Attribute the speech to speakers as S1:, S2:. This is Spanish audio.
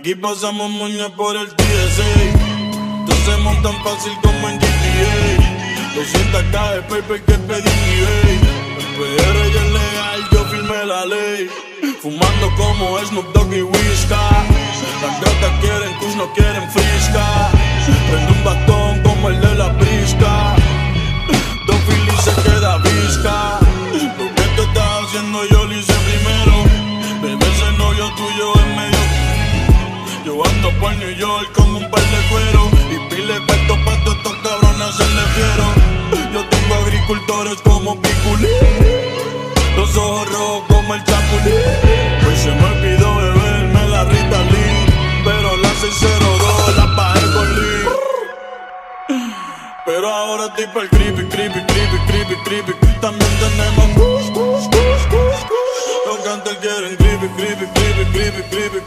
S1: Aquí pasamos moña por el TSA. Entonces montan fácil como en GTA. 200K de paper que pedí en eBay. El PR ya es legal, yo firmé la ley. Fumando como Snoop Dogg y Whisca. Las gatas quieren kush, no quieren frisca. Prende un bastón como el de la brisca. Dos Phillies se queda visca. Lo que tú estás haciendo yo lo hice primero. Bebé, ese novio tuyo es medio. Yo ando por New York con un par de cuero y pile cuarto pa' todos estos cabrones se le fiero. Yo tengo agricultores como Piculín, los ojos rojos como el Chapulín. Pues se me olvidó beberme la Ritalin, pero la 602 la bajé con Lee. Pero ahora tipo el creepy. También tenemos kush. Los cantantes quieren creepy.